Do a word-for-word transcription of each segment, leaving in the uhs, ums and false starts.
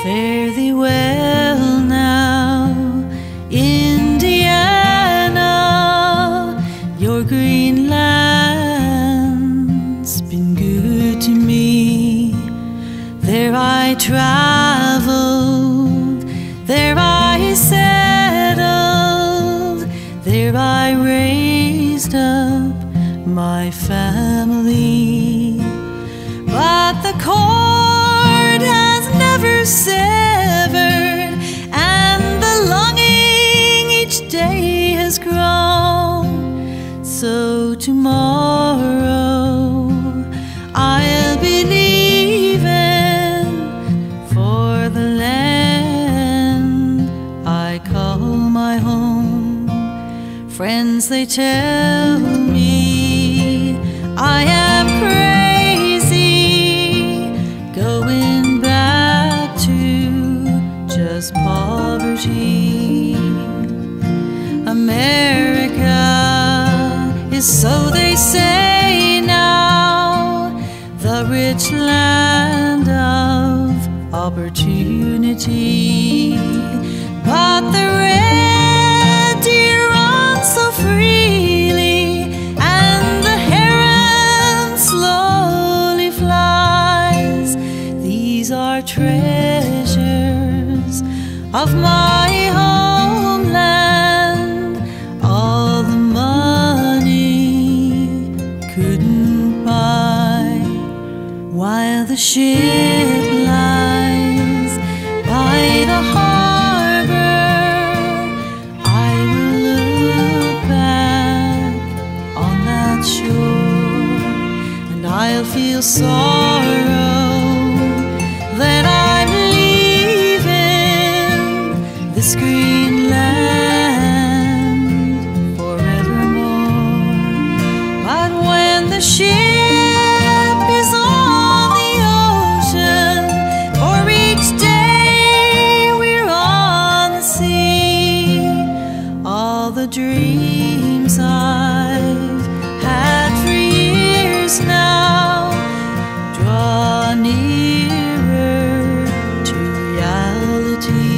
Fare thee well now, Indiana, your green land's been good to me. There I traveled, there I settled, there I raised up my family. But the cord has never severed, and the longing each day has grown. So tomorrow I'll be leaving for the land I call my home. Friends, they tell me I am crazy, going back to just poverty. America is, so they say now, the rich land of opportunity. But the red deer run so freely, and the heron slowly flies. These are treasures of my homeland, all the money couldn't buy. While the ship lies by the harbor, I will look back on that shore, and I'll feel sorrow that I'm leaving this green land forevermore. But when the ship is on the ocean, for each day we're on the sea, all the dreams I've had for years now draw nearer to reality.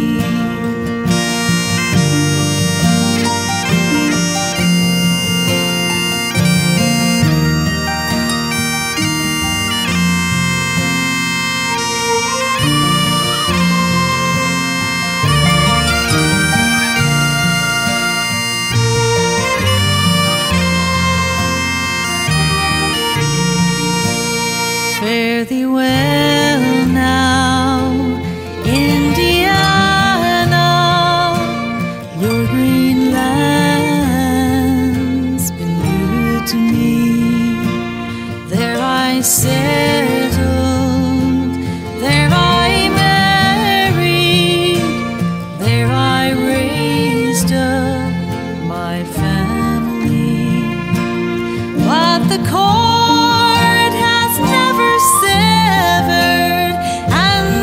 Fare thee well now, Indiana, your green land's been good to me. There I settled, there I married, there I raised up my family. But the cord has never severed, and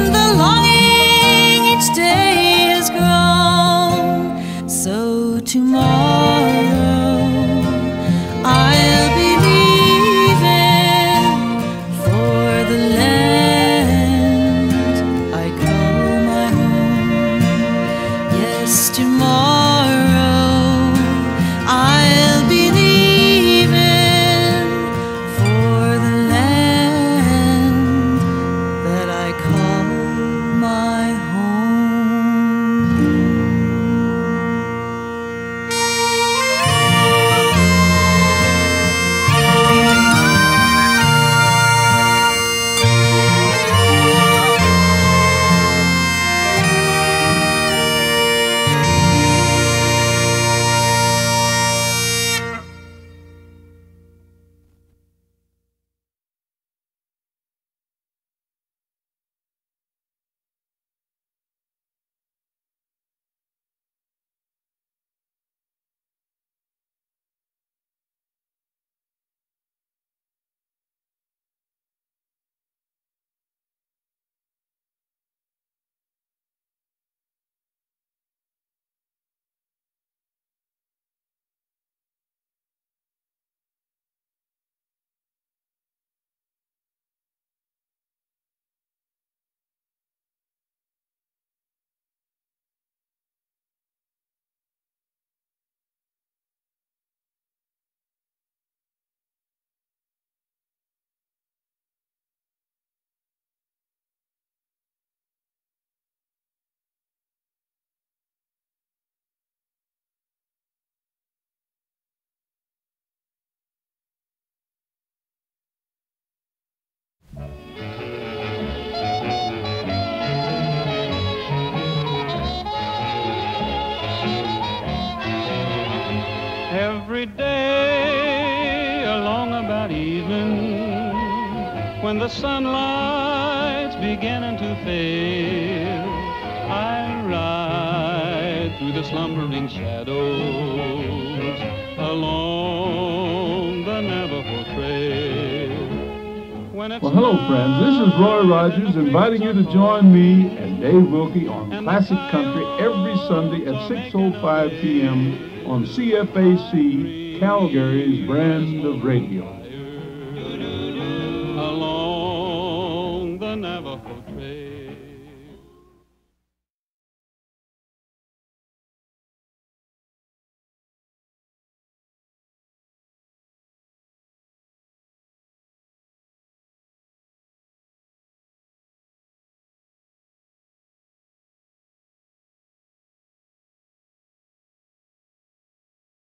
the sunlight's beginning to fail, I'll ride through the slumbering shadows along the Navajo Trail. When it's Well, hello, friends. This is Roy Rogers inviting you to join me and Dave Wilkie on Classic Country every Sunday at six oh five p m on C F A C, Calgary's brand of radio. Along the Navajo Trail.